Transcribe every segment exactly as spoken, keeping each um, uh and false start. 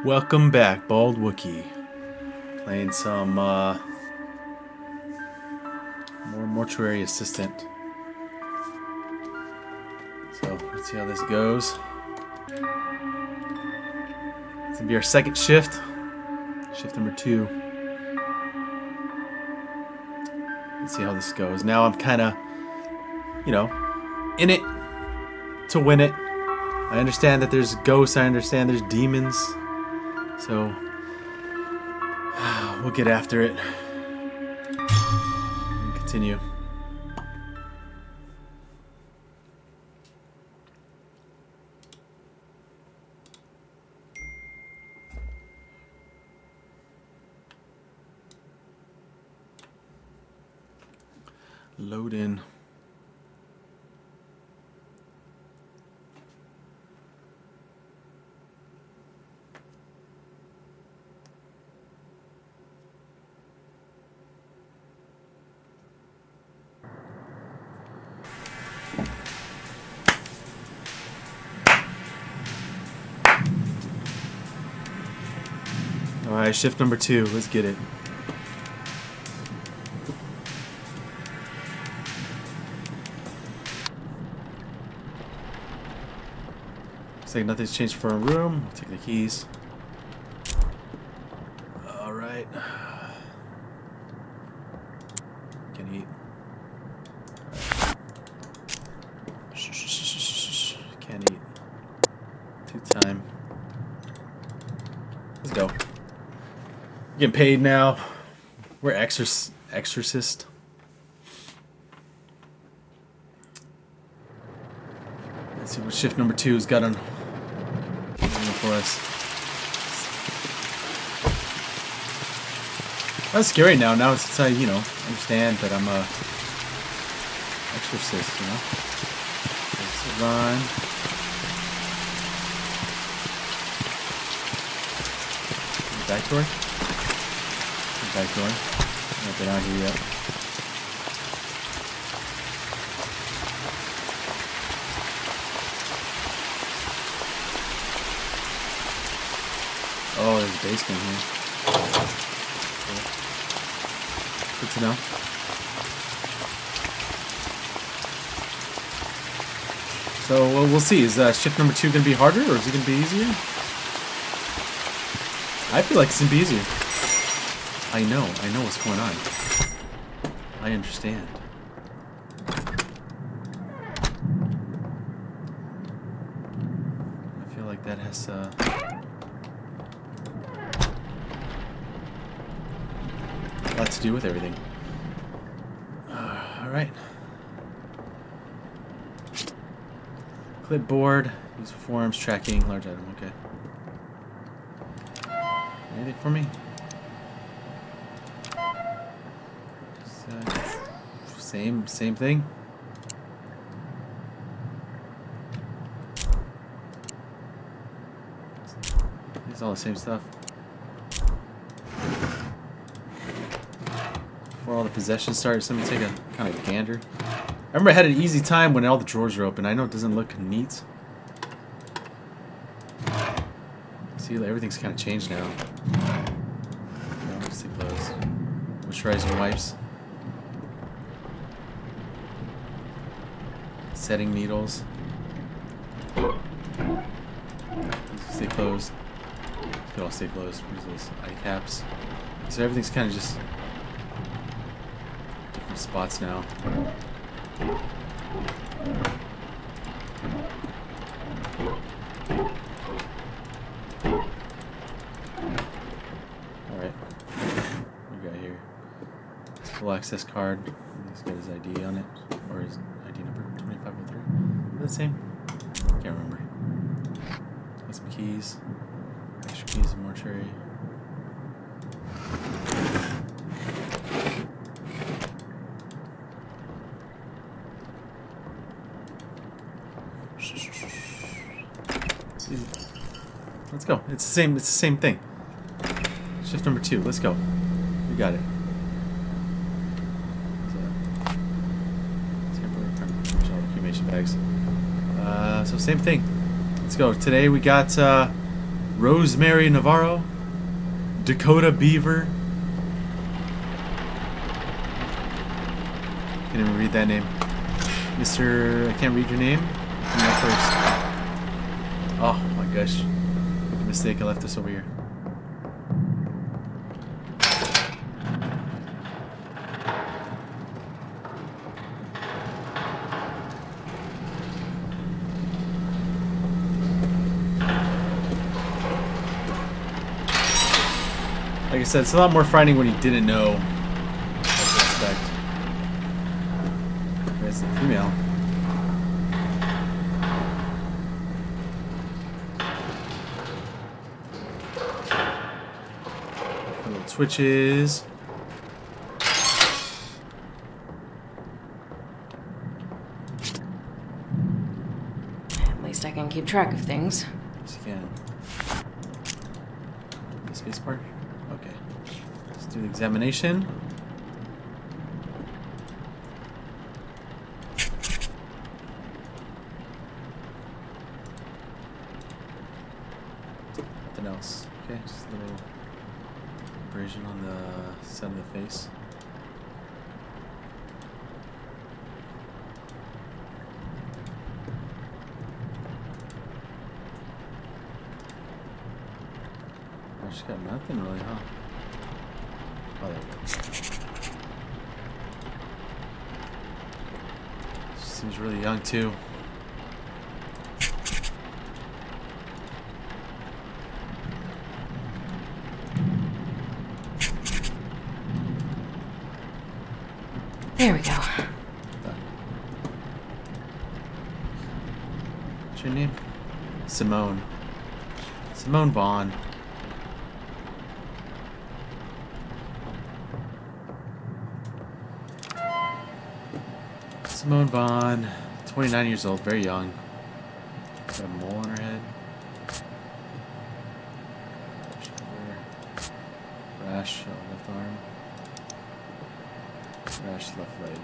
Welcome back, Bald Wookie. Playing some uh, more Mortuary Assistant. So let's see how this goes. It's gonna be our second shift. Shift number two. Let's see how this goes. Now I'm kind of, you know, in it to win it. I understand that there's ghosts. I understand there's demons. So we'll get after it and continue. Load in. Alright, shift number two. Let's get it. Looks like nothing's changed for our room. We'll take the keys. Alright. Can eat. Shh, shh, shh, shh, shh. Can't eat. Two time. Let's go. We're getting paid now. We're exorc exorcist. Let's see what shift number two has got on for us. That's scary now. Now it's, I, you know, understand that I'm a exorcist, you know. Let's run. Back door? Back door. Not been out here yet. Oh, there's a basement here. Cool. Good to know. So well, we'll see. Is uh, shift number two going to be harder, or is it going to be easier? I feel like it's going to be easier. I know. I know what's going on. I understand. I feel like that has uh, a lot to do with everything. Uh, Alright. Clipboard. Use forms, tracking, large item. Okay. Anything for me? Same, same thing. It's all the same stuff. Before all the possessions start, somebody take a kind of gander. I remember I had an easy time when all the drawers were open. I know it doesn't look neat. See, everything's kind of changed now. No, let's take those. Moisturizing wipes. Setting needles. Stay closed. They all stay closed. Use those eye caps. So everything's kind of just different spots now. Alright. What we got here? It's full access card. He's got his I D on it. Or his I D number. twenty-five oh three. Is that the same? Can't remember. Got some keys. Extra keys in mortuary. Let's go. It's the same. It's the same thing. Shift number two. Let's go. We got it. Cremation bags. Uh, so same thing. Let's go. Today we got uh, Rosemary Navarro, Dakota Beaver. Can't even read that name. Mister I can't read your name. Come on first. Oh my gosh. Mistake, I left this over here. Like I said, it's a lot more frightening when you didn't know what to expect. There's the female. Little twitches. At least I can keep track of things. Yes, you can. The space bar? Okay. Let's do the examination. Nothing else. Okay, just a little abrasion on the side of the face. Oh, she's got nothing really, huh? Oh, there we go. She seems really young, too. There we go. What's your name? Simone. Simone Vaughn. Simone Vaughn, twenty-nine years old, very young. Got a mole on her head. Rash on left arm. Rash left leg.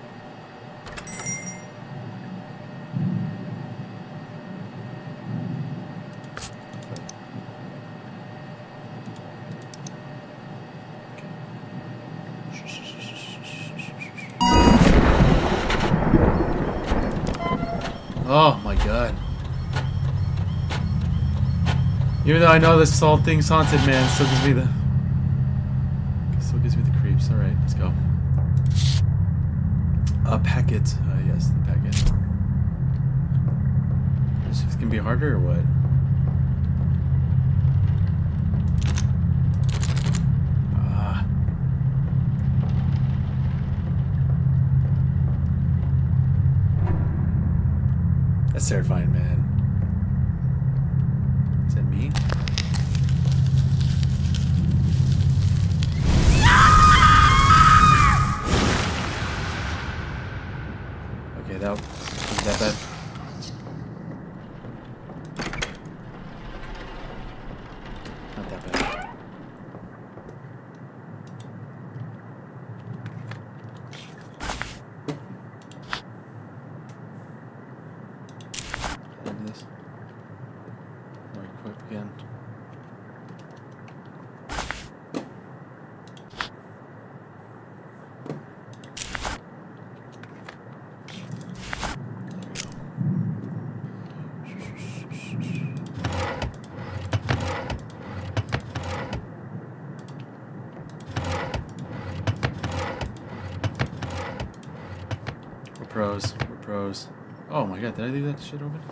Oh my god. Even though I know this all thing's haunted, man, it still gives me the still gives me the creeps. Alright, let's go. A packet. Uh, yes, the packet. This is gonna be harder or what? Ah. That's terrifying, man. Is that me? Okay, that was that bad. Not that bad. Can I do this? Or equip again. We're pros. We're pros. Oh my god, did I leave that shit open?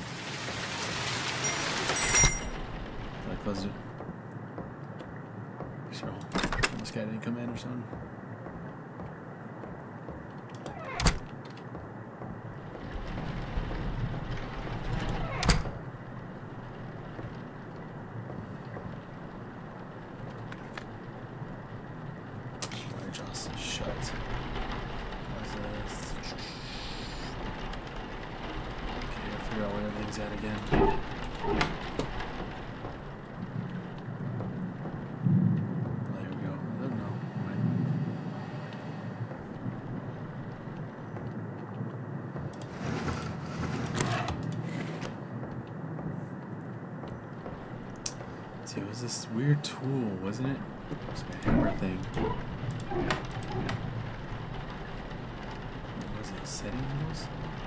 Did I close it? Sure. This guy didn't come in or something. Why just shut? How's this? Okay, I'll figure out where everything's at again. There we go. I don't know. Right. See, it was this weird tool, wasn't it? It was like a hammer thing. What was it? Setting those?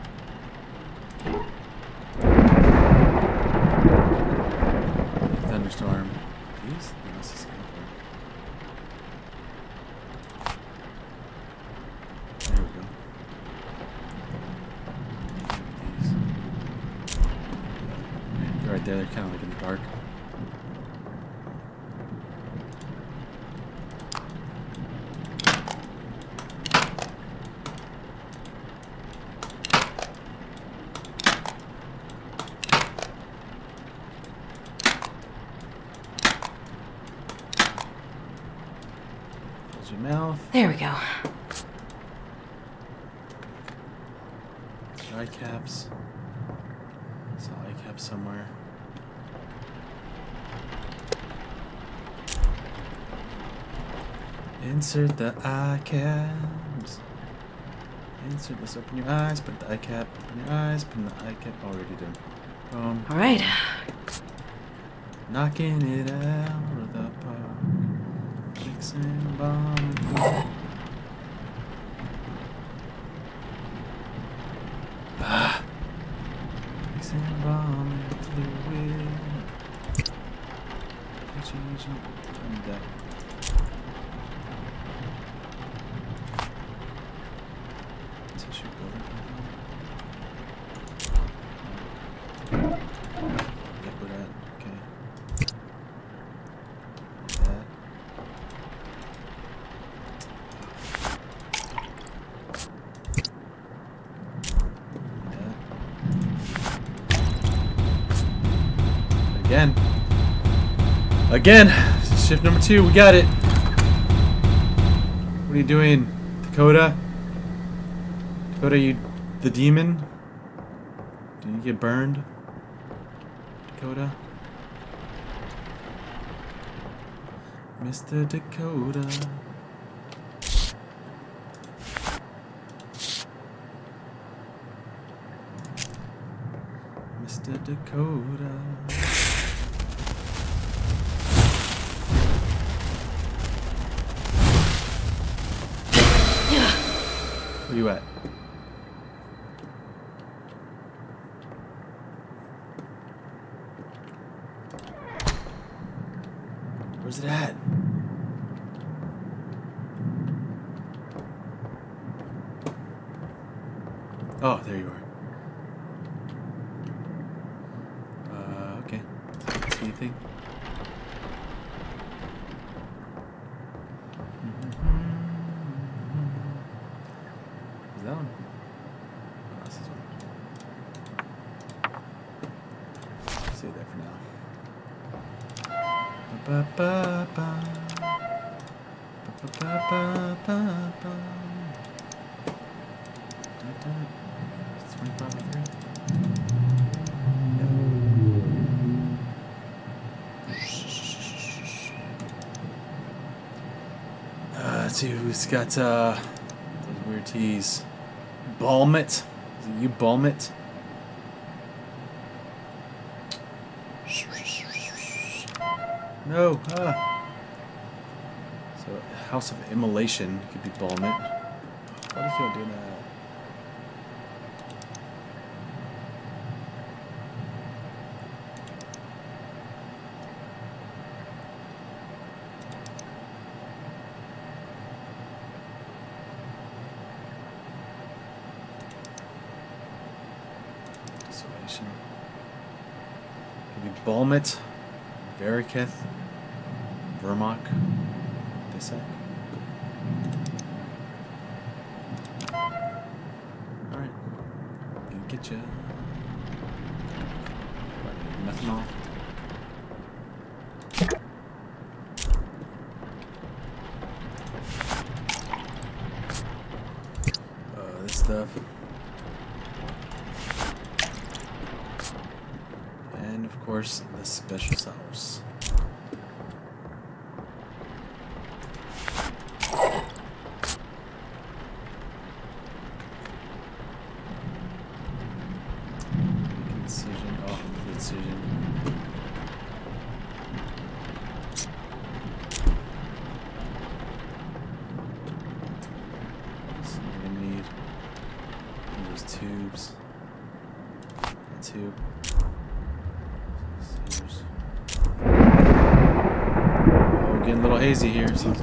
Thunderstorm. These? No, this is good. There we go. These. They're right there, they're kind of like in the dark. Your mouth. There we go. Eye caps. Saw eye caps somewhere. Insert the eye caps. Insert this. Open your eyes. Put the eye cap. Open your eyes. Put the eye cap. Already done. Boom. All right. Knocking it out of the park. Mixing bomb and food. Ah. Mixing bomb and fluid. Changing. I'm dead. Tissue building. Liquid at. Okay. That. Again. Again. Shift number two. We got it. What are you doing, Dakota? Dakota, you the demon? Did you get burned? Dakota? Mister Dakota. Mister Dakota. Where you at? Where's it at? Oh, there you are. Uh, okay. See anything? Is that one? Oh, this is one. Save that for now. Ba ba ba ba ba ba ba ba. It's twenty-five right there. Uh, let's see who's got uh, those weird teas. Balmit. Is it you, Balmit? No. Ah. So, House of Immolation could be Balmit. Why do you keep doing that? Isolation. Could be Balmit, Variketh, Vermok, Dissect. Alright. Gonna get ya. Methanol. Uh, this stuff. And of course, the special sauce. Incision. Oh, the incision. a little hazy here. So.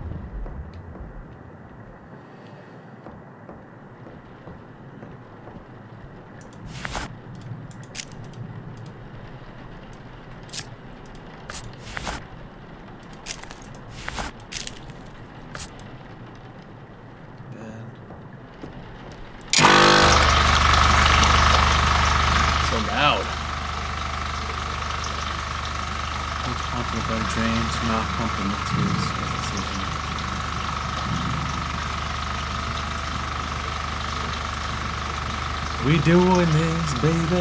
We doing this, baby.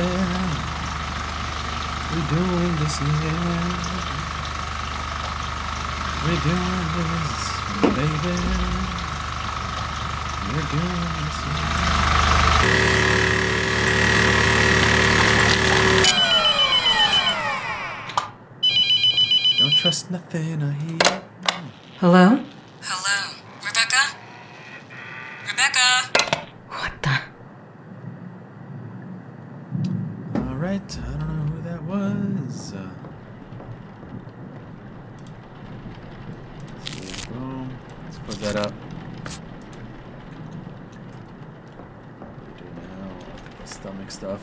We doing this, yeah. We doing this, baby. We're doing this, yeah. Don't trust nothing I hear. Hello? Hello, Rebecca? Rebecca? What the? Alright, I don't know who that was. Uh, boom. Let's close that up. What do we do now? The stomach stuff.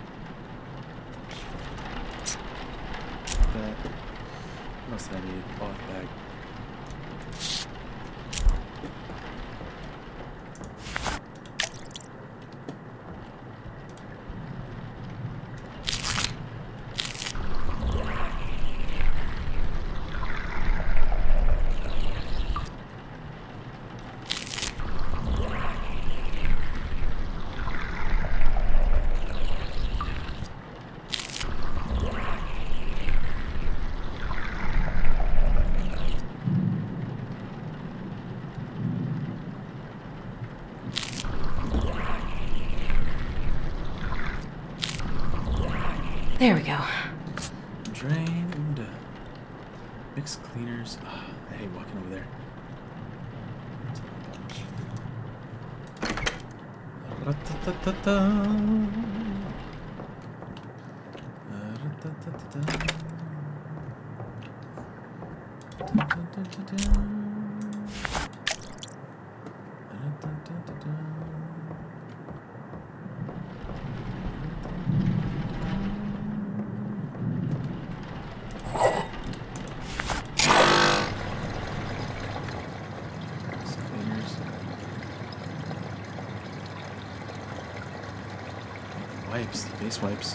That. What else did I need? Oh, bag. There we go. Drained. Mixed cleaners. Oh, I hate walking over there. Ra-ta-ta-ta-ta. Ra-ta-ta-ta-ta. Ta-ta-ta-ta-ta. Ra-ta-ta-ta-ta. Wipes, face wipes.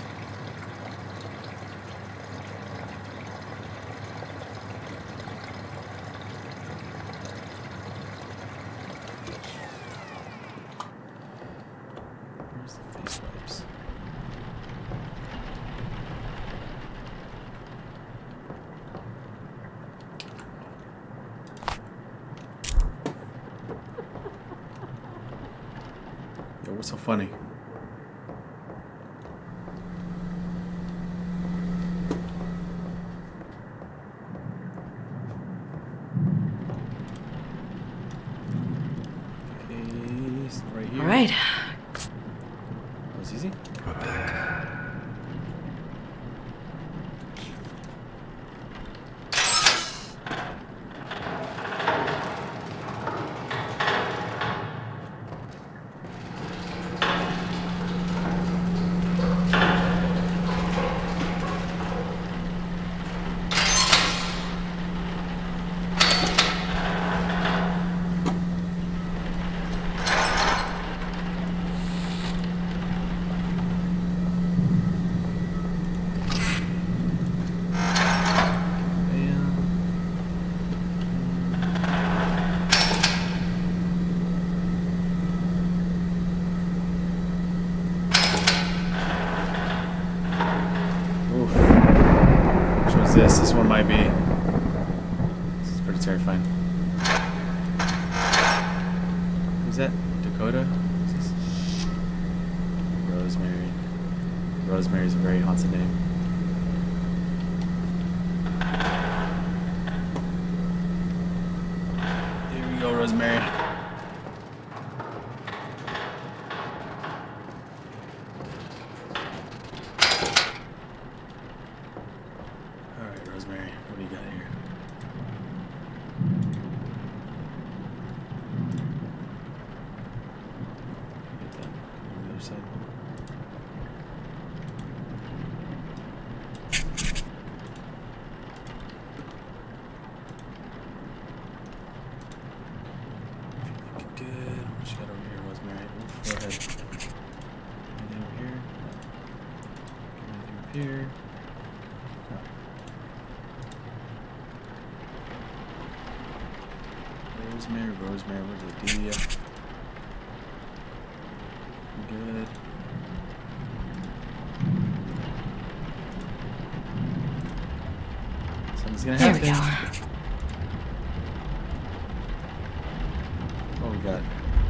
Where's the face wipes? Yo, what's so funny? All right. That was easy. This this one might be. This is pretty terrifying. Who's that? Dakota? Who's this? Rosemary. Rosemary's a very haunted name. Here we go, Rosemary. Rosemary, what do you got here? Rosemary, Rosemary, where's the idea? Good. Something's gonna There happen. we go. What we got?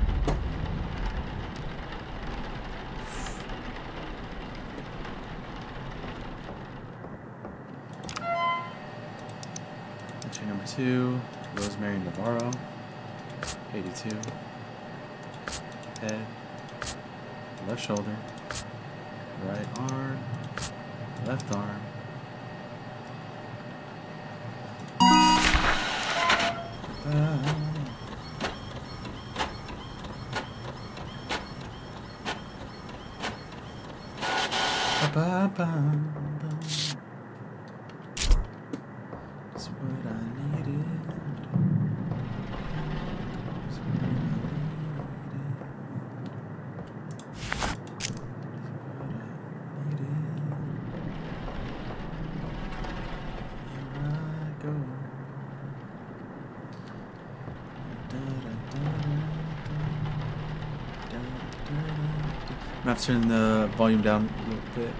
Entry number two, Rosemary Navarro, eighty-two. Head, left shoulder, right arm, left arm. That's what I needed. That's what I needed. That's what I needed. Here I go. I'm gonna have to turn the volume down a little bit.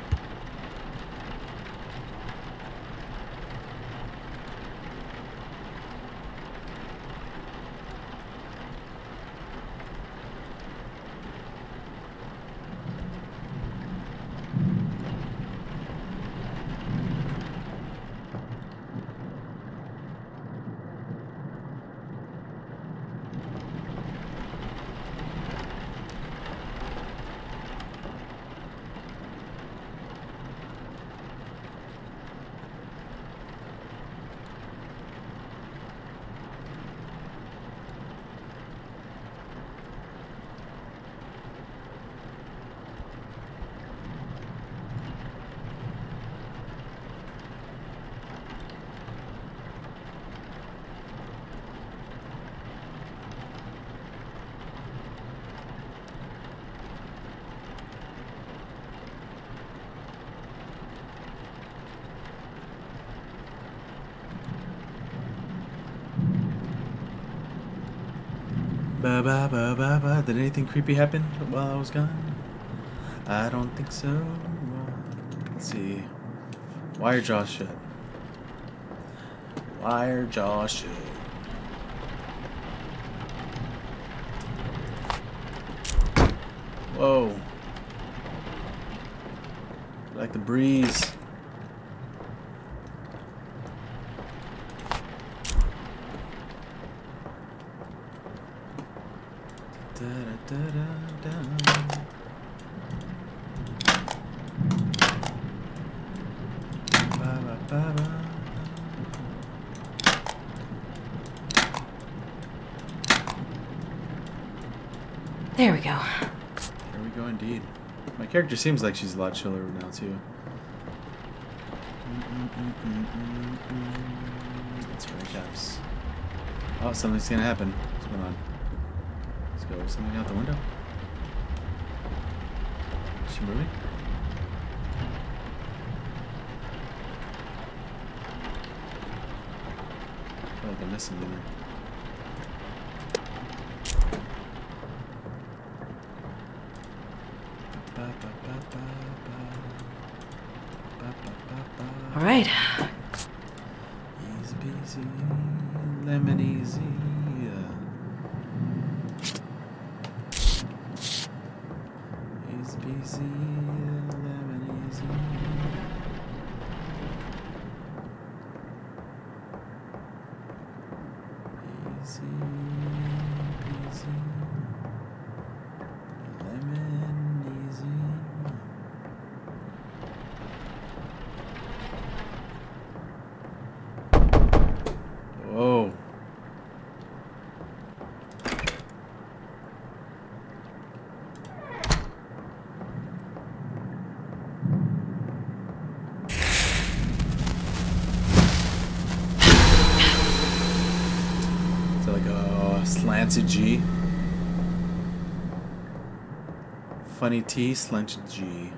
Ba ba ba ba ba. Did anything creepy happen while I was gone? I don't think so. Let's see. Wire jaw shut. Wire jaw shut. Whoa. Like the breeze. Da, da, da, da. Ba, ba, ba, ba. There we go. Here we go indeed. My character seems like she's a lot chiller now too. That's right, caps. Oh, something's gonna happen. What's going on? Let's go. Something out the window? Is she moving? I feel like I missed something there. All right. Easy peasy, lemon easy. Easy peasy, lemon easy. Easy peasy, lemon easy. Whoa. Is that like a slanted G? Funny T, slanted G.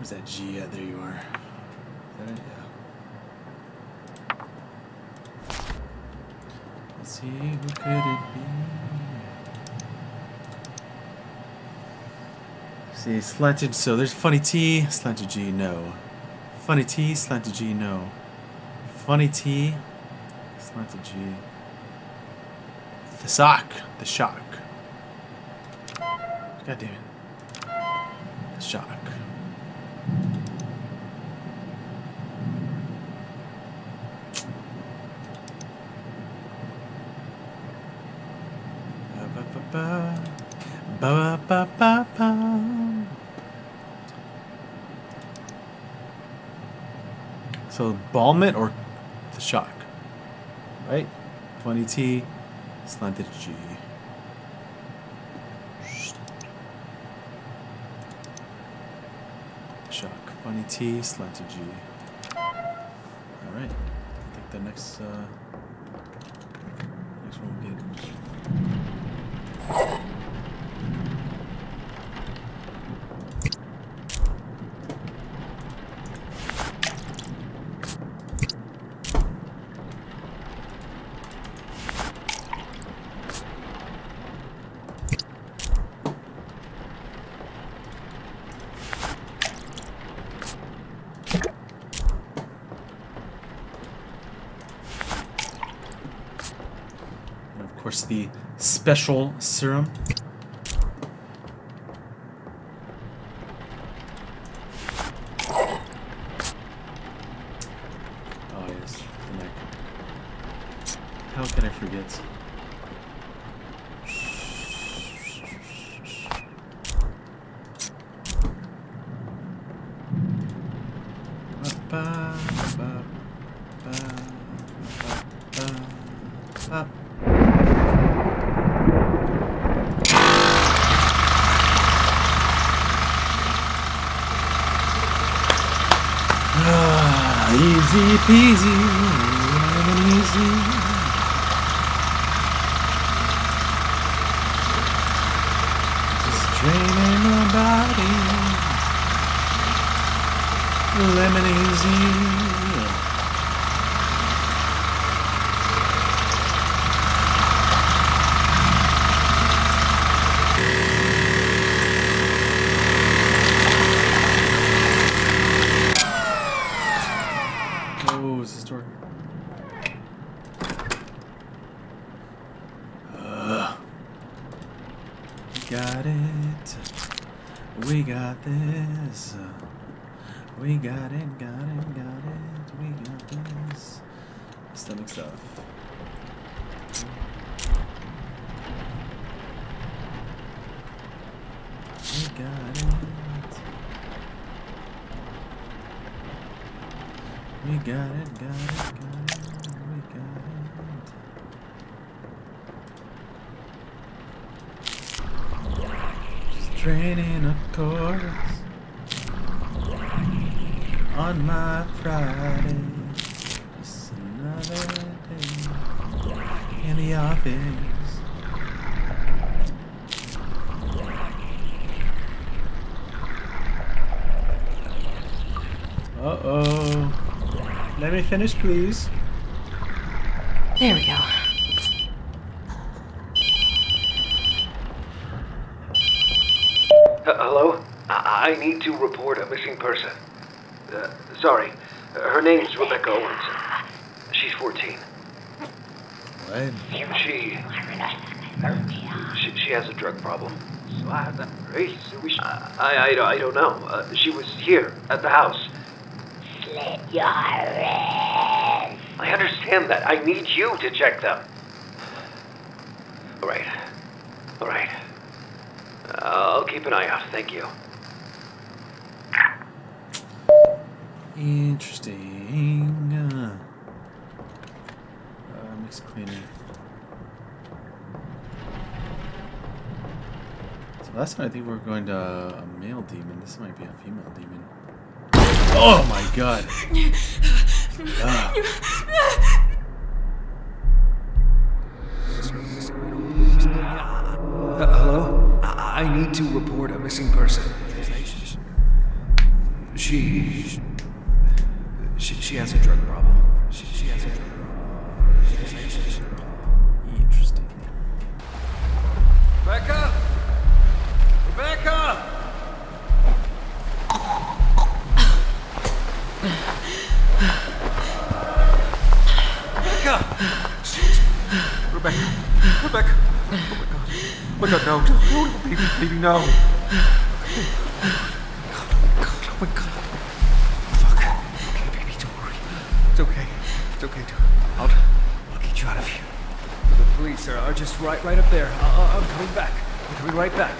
Where's that G at? There you are. Is that it? Yeah. Let's see, who could it be? See, slanted, so there's funny T, slanted G, no. Funny T, slanted G, no. Funny T, slanted G. The sock, the shock. God damn it. The shock. Ba ba ba ba ba ba ba. So Balmit or the shock, right? Funny T, slanted G. Shock, funny T, slanted G. All right. I think the next uh, next one will get. Of course, the special serum. Oh yes, the neck. How can I forget? Ba, ba, ba, ba, ba, ba. Easy peasy, lemon easy. Just draining my body, lemon easy. Oh, is this door? Uh, we got it. We got this. We got it, got it, got it. We got this. Stomach stuff. We got it. We got it, got it, got it, we got it. Just training a course on my Friday. Just another day in the office. Uh-oh. Let me finish, please. There we go. Uh, hello? I-, I need to report a missing person. Uh, sorry. Uh, her name's Rebecca Owens. She's fourteen. What? She... She, she has a drug problem. I, I, I, I don't know. Uh, she was here at the house. I understand that. I need you to check them. All right. All right. Uh, I'll keep an eye out. Thank you. Interesting. Uh, uh, mix cleaner. So last time I think we were going to a male demon. This might be a female demon. Oh my god. Ah. Uh, hello? I-, I need to report a missing person. She, she, she has a drug problem. She, she has a drug problem. She has, she has a drug problem. Interesting. Rebecca! Rebecca! Rebecca! Shit. Rebecca! Rebecca! Oh my god. Oh my god, no. No, no, baby, baby, no. Oh my god. Fuck. Okay, baby, don't worry. It's okay. It's okay. I'll, I'll get you out of here. The police are, are just right, right up there. I, I'm coming back. I'm coming right back.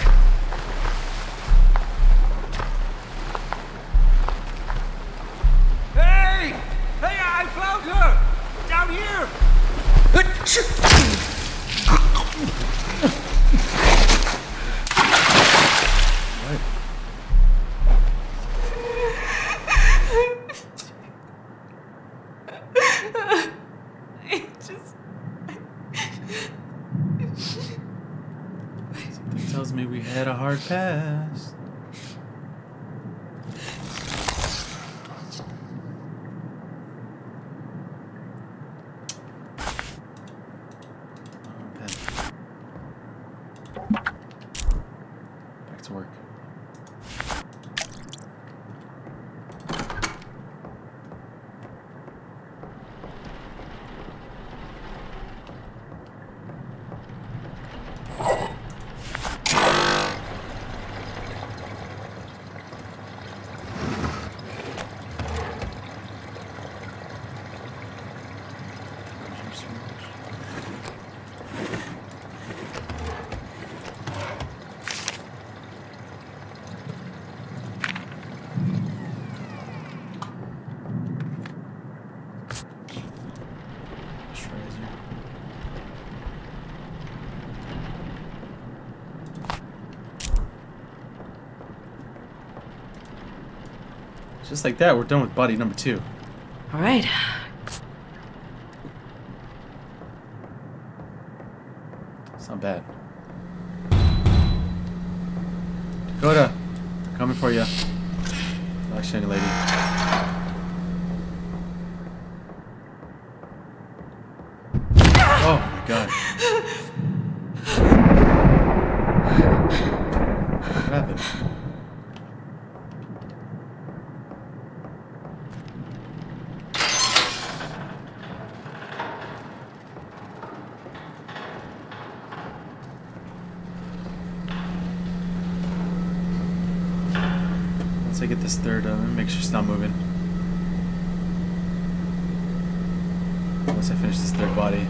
Hey! Hey, I found her! Down here! What? I just. Something tells me we had a hard pass. Oh, pen. Back to work. Just like that, we're done with body number two. All right. It's not bad. Dakota, coming for you. Black shiny lady. Oh my god. What happened? I get this third, uh, make sure it's not moving. Once I finish this third body.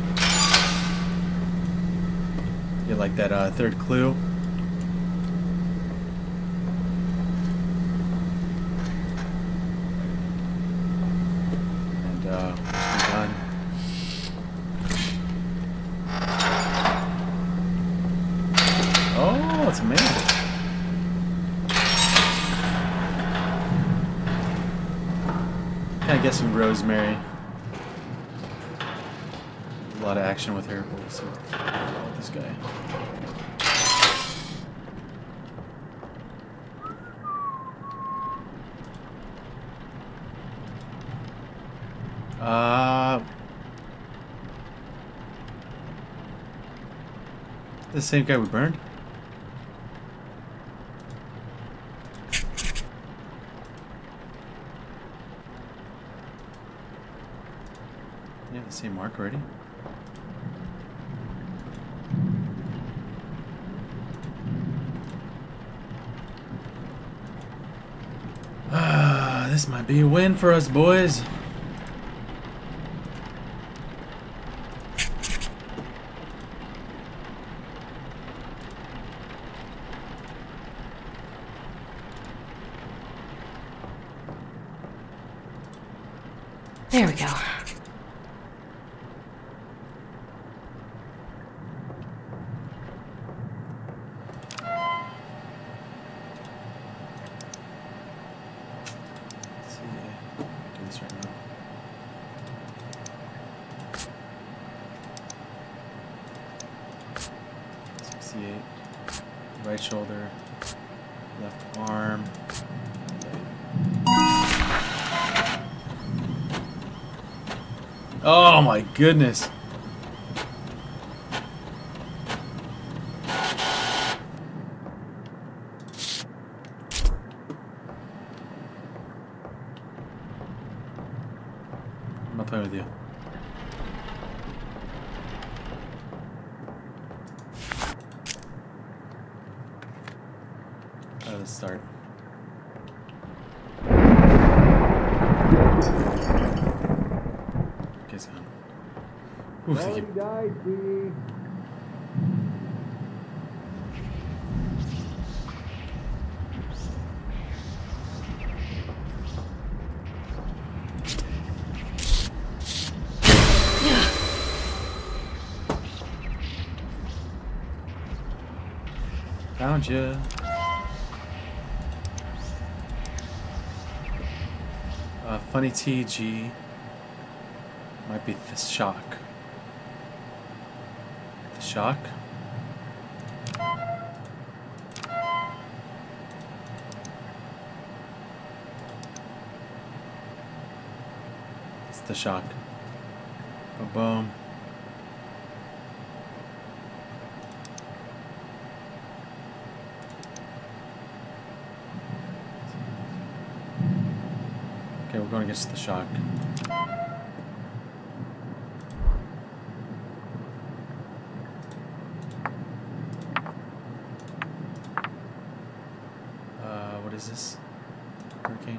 Get like that uh, third clue. And uh, we're done. Oh, it's amazing. I'm guessing Rosemary. A lot of action with her, but we'll see what's wrong with this guy. Uh, the same guy we burned? You have the same mark already? Ah, this might be a win for us, boys. There we go. Let's see. Do this right now. sixty-eight. Right shoulder. Left arm. Right. Oh my goodness. I'm not playing with you. Uh, let's start. Okay, it's gone. Ooh, thank you. Died, please. Found you. Uh, funny T G. Might be the shock. The shock? It's the shock. Boom, boom. Okay, we're going against the shock. Uh, what is this? Hurricane?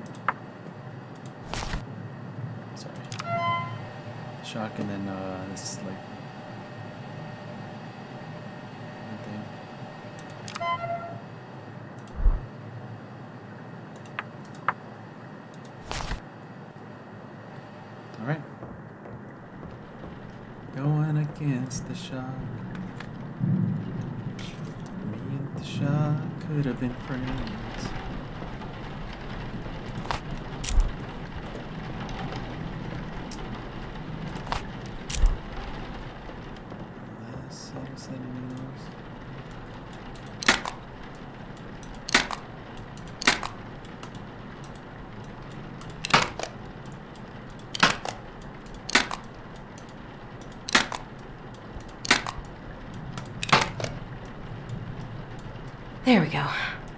Sorry. Shock and then uh, this like thing. All right. Going against the shock. Me and the shock could have been friends. Less subtle settings. There we go.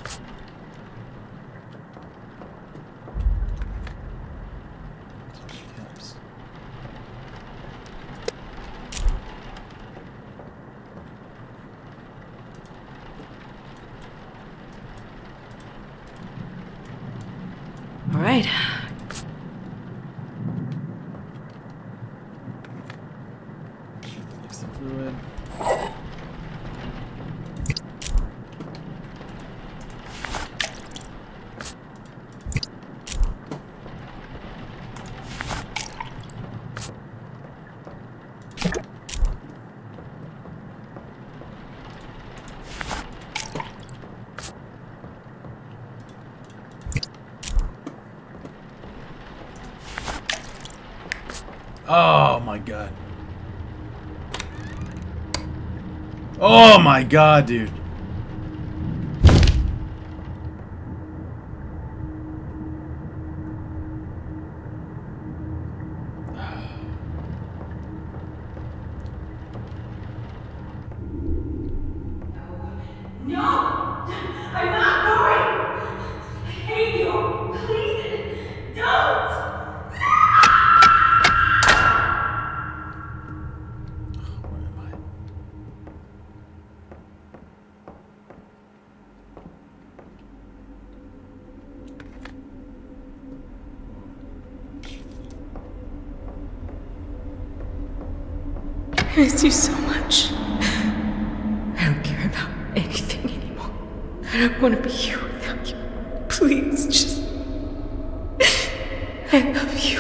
Caps. All right. Mix the fluid. Oh my god. Oh my god, dude. No! I'm not going! I hate you! Please, don't! Where am I? I miss you so much. I don't care about anything anymore. I don't want to be here without you. Please, just... I love you.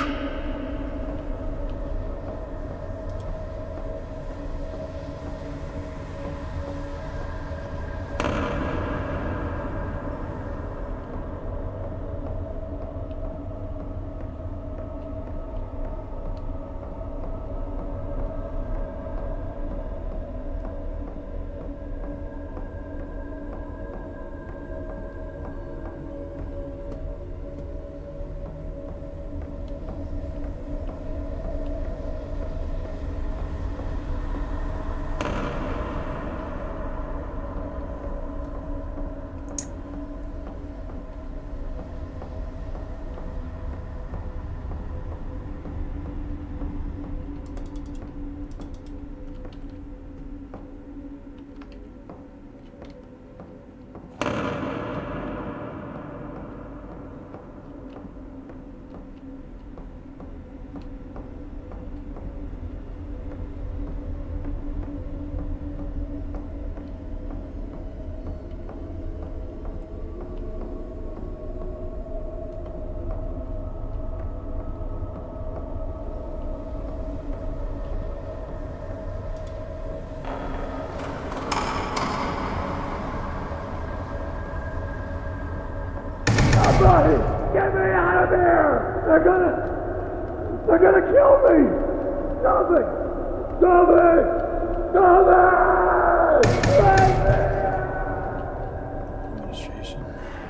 Somebody! Get me out of here! They're gonna... They're gonna kill me! Stop it! Stop it! Stop it! Let me! Administration.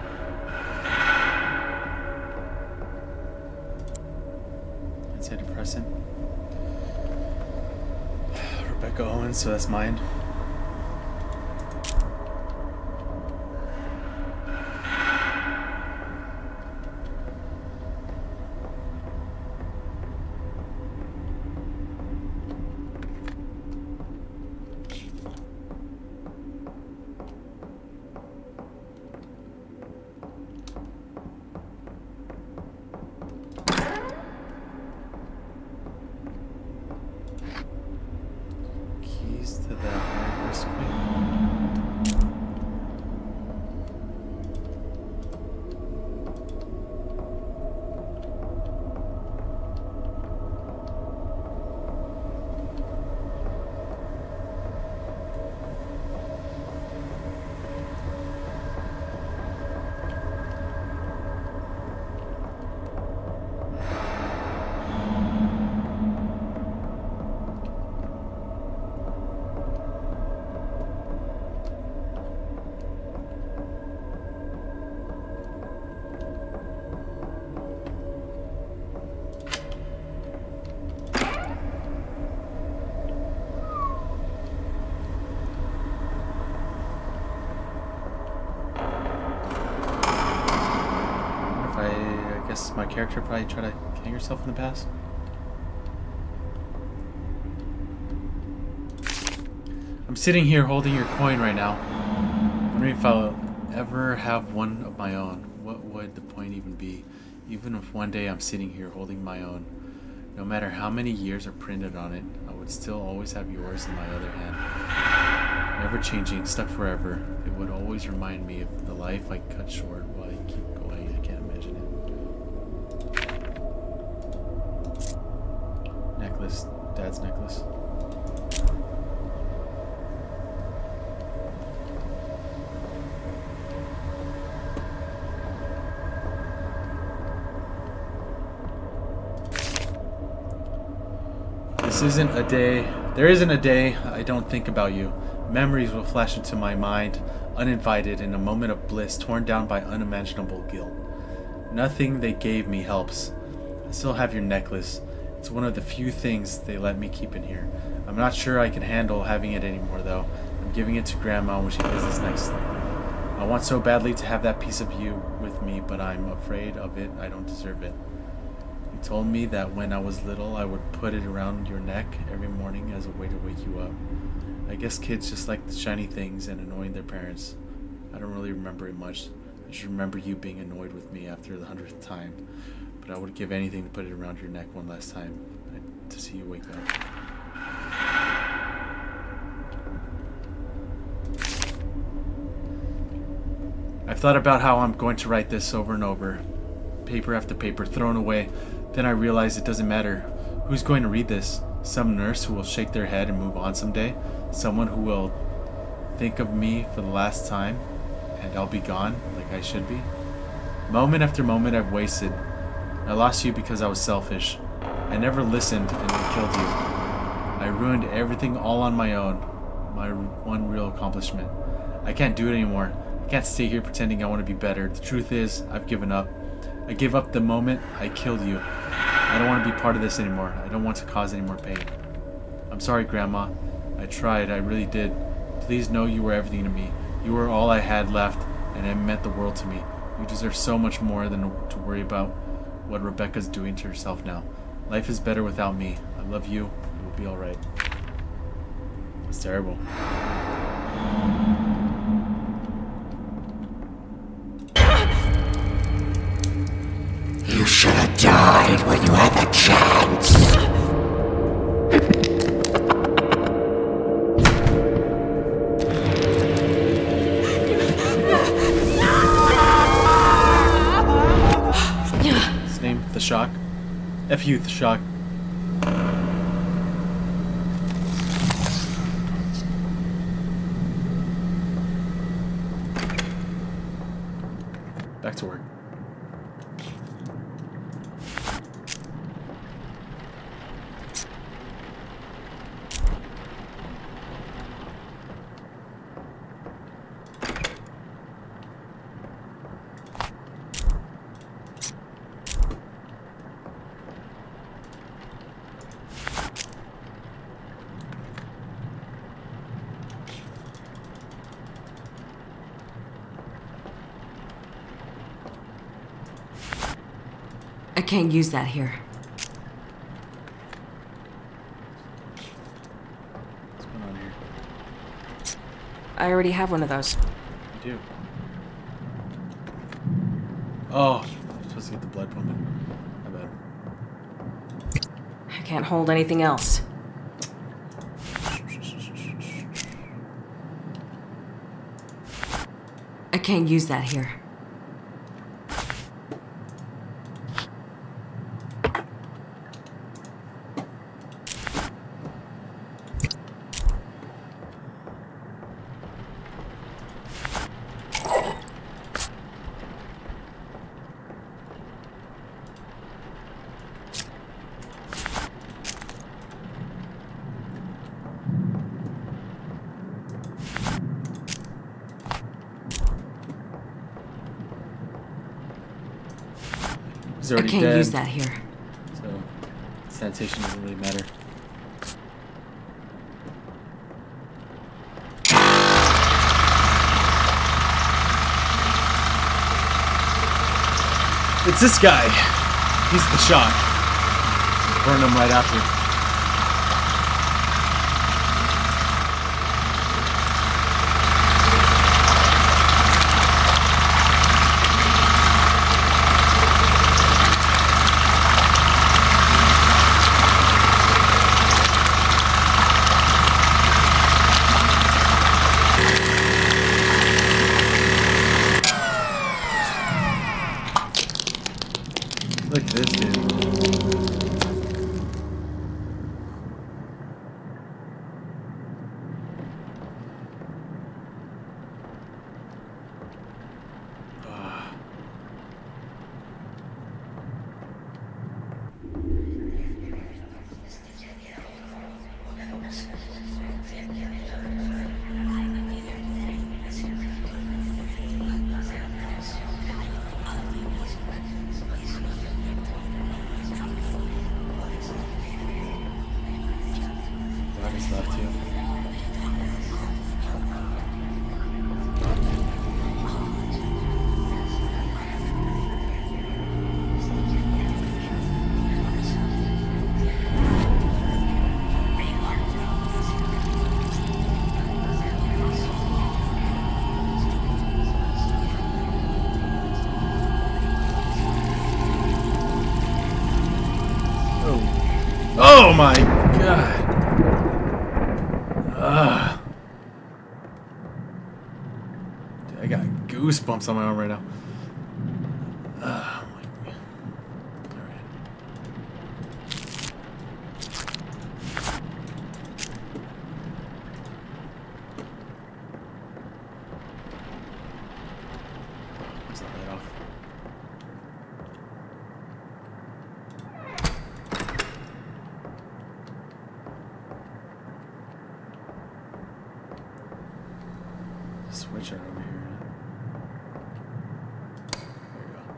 Antidepressant. Rebecca Owens, so that's mine. To the hardware screen. My character probably tried to hang herself in the past. I'm sitting here holding your coin right now, wondering if I'll ever have one of my own. What would the point even be? Even if one day I'm sitting here holding my own, no matter how many years are printed on it, I would still always have yours in my other hand. Never changing, stuck forever. It would always remind me of the life I cut short while I keep going. I can't imagine it. Necklace, Dad's necklace. This isn't a day, there isn't a day I don't think about you. Memories will flash into my mind, uninvited, in a moment of bliss, torn down by unimaginable guilt. Nothing they gave me helps. I still have your necklace. It's one of the few things they let me keep in here. I'm not sure I can handle having it anymore, though. I'm giving it to Grandma when she visits next. I want so badly to have that piece of you with me, but I'm afraid of it. I don't deserve it. You told me that when I was little, I would put it around your neck every morning as a way to wake you up. I guess kids just like the shiny things and annoying their parents. I don't really remember it much. I just remember you being annoyed with me after the hundredth time. But I would give anything to put it around your neck one last time, to see you wake up. I've thought about how I'm going to write this over and over. Paper after paper, thrown away. Then I realize it doesn't matter. Who's going to read this? Some nurse who will shake their head and move on someday? Someone who will think of me for the last time, and I'll be gone, like I should be? Moment after moment I've wasted. I lost you because I was selfish. I never listened and I killed you. I ruined everything all on my own. My one real accomplishment. I can't do it anymore. I can't stay here pretending I want to be better. The truth is, I've given up. I gave up the moment I killed you. I don't want to be part of this anymore. I don't want to cause any more pain. I'm sorry, Grandma. I tried. I really did. Please know you were everything to me. You were all I had left, and it meant the world to me. You deserve so much more than to worry about what Rebecca's doing to herself now. Life is better without me. I love you. It will be alright. It's terrible. You should have died when you had the chance. His name, The Shock. F you, The Shock. Back to work. can't use that here. What's going on here? I already have one of those. You do. Oh, I'm supposed to get the blood pumping. My bad. I can't hold anything else. I can't use that here. He's I already can't dead, use that here. so sanitation doesn't really matter. It's this guy. He's the shock. Burn him right after. Look at this dude. Ah. Bodies left here. Oh. Oh my god. Ugh. Dude, I got goosebumps on my arm right now. Oh my god. Alright. Where's that light off? Switch right over here. There you go.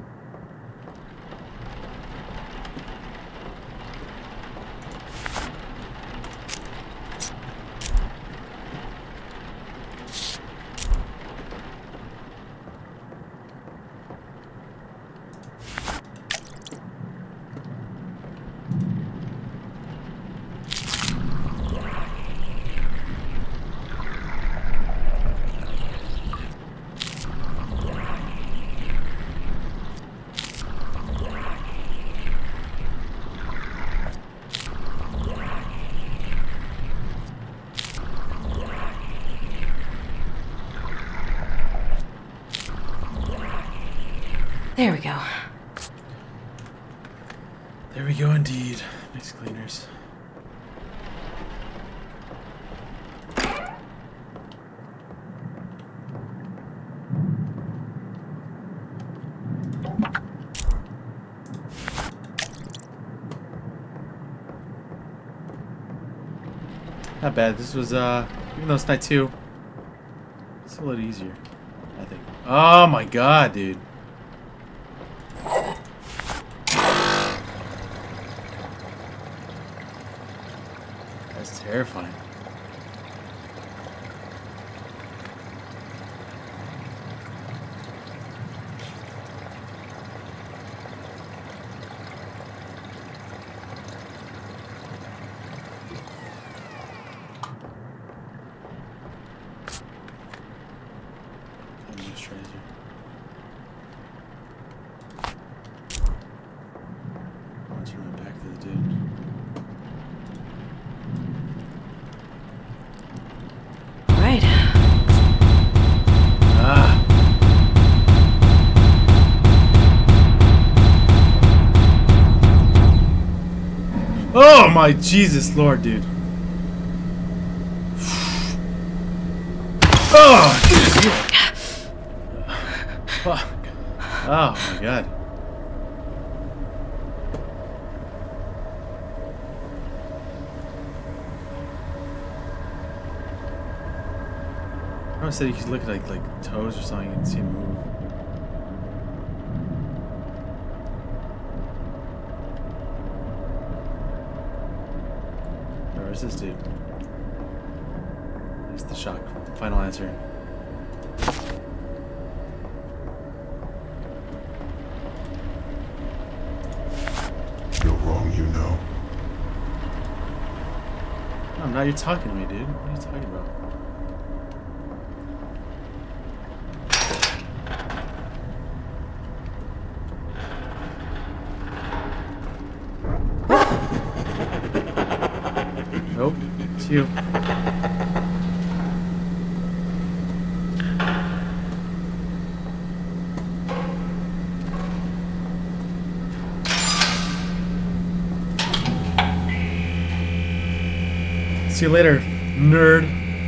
There we go. There we go indeed. Nice cleaners. Not bad. This was, uh, even though it's night two, it's a little easier, I think. Oh my god, dude. That's terrifying. easier. I'll turn my back to the dude. Right. Ah! Oh my Jesus Lord, dude. Oh! Fuck. Oh my God. I said you could look at like like toes or something and see him move. Where's this dude? That's the shock. Final answer. You're wrong, you know. No, now you're talking to me, dude. What are you talking about? Nope, it's you. See you later, nerd.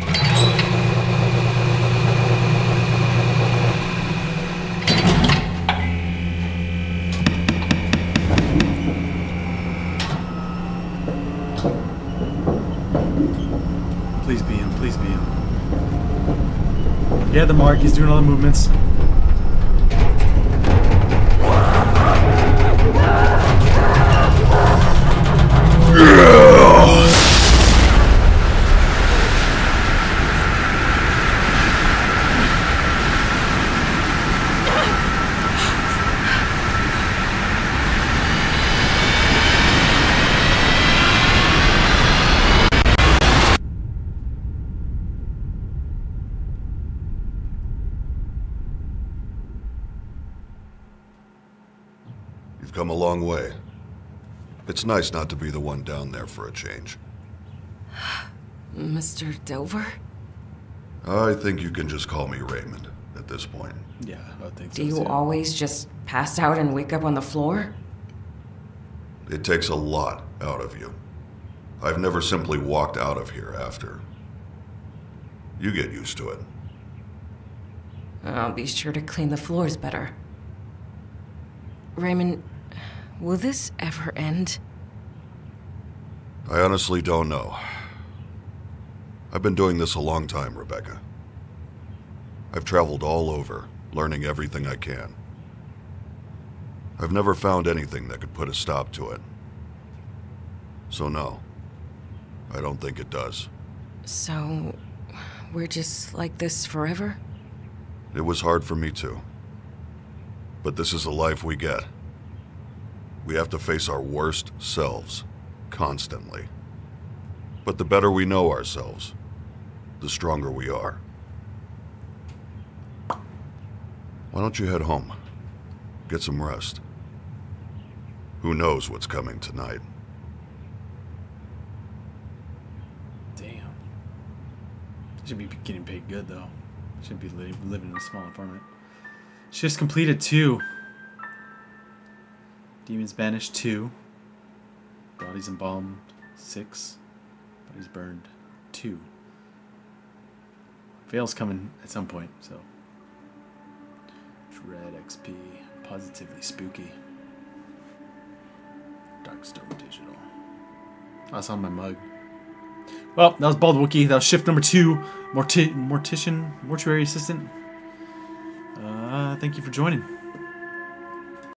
Please be him, please be him. Yeah, the mark, he's doing all the movements. You've come a long way. It's nice not to be the one down there for a change. Mister Delver? I think you can just call me Raymond at this point. Yeah, I think so. Do you too. always just pass out and wake up on the floor? It takes a lot out of you. I've never simply walked out of here after. You get used to it. I'll be sure to clean the floors better. Raymond, will this ever end? I honestly don't know. I've been doing this a long time, Rebecca. I've traveled all over, learning everything I can. I've never found anything that could put a stop to it. So no, I don't think it does. So, we're just like this forever? It was hard for me too. But this is the life we get. We have to face our worst selves, constantly. But the better we know ourselves, the stronger we are. Why don't you head home? Get some rest. Who knows what's coming tonight? Damn. Should be getting paid good though. Should be li living in a small apartment. Shifts completed two. Demons banished two. Bodies embalmed six. Bodies burned two. Veil's coming at some point, so. Dread X P. Positively spooky. Darkstone Digital. That's on my mug. Well, that was Bald Wookie. That was shift number two. Morti Mortician, Mortuary Assistant. Uh, thank you for joining.